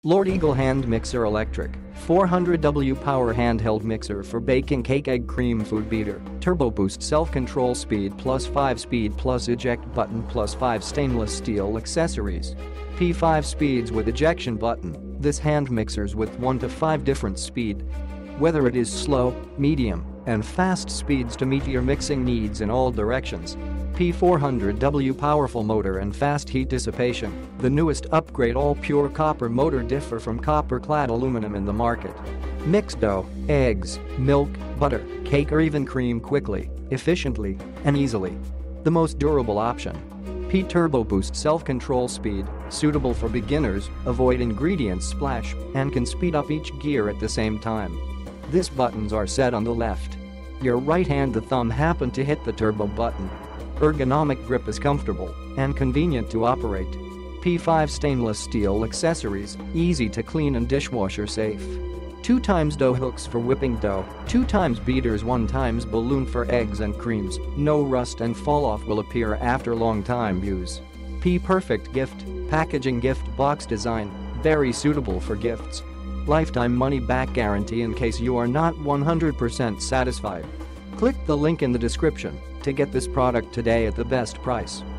Lord Eagle Hand Mixer Electric 400W Power Handheld Mixer for baking cake, egg, cream, food beater, Turbo Boost self-control speed plus 5 speed plus eject button plus 5 stainless steel accessories. P5 speeds with ejection button. This hand mixers with 1 to 5 different speed. Whether it is slow, medium, and fast speeds to meet your mixing needs in all directions. P400W powerful motor and fast heat dissipation. The newest upgrade all-pure copper motor differ from copper-clad aluminum in the market. Mix dough, eggs, milk, butter, cake or even cream quickly, efficiently, and easily. The most durable option. P-Turbo Boost self-control speed, suitable for beginners, avoid ingredient splash, and can speed up each gear at the same time. These buttons are set on the left. Your right hand the thumb happen to hit the turbo button. Ergonomic grip is comfortable and convenient to operate. P5 stainless steel accessories, easy to clean and dishwasher safe. 2x dough hooks for whipping dough, 2x beaters, 1x balloon for eggs and creams. No rust and fall off will appear after long time use. P-Perfect gift, packaging gift box design, very suitable for gifts. Lifetime money-back guarantee in case you are not 100% satisfied. Click the link in the description to get this product today at the best price.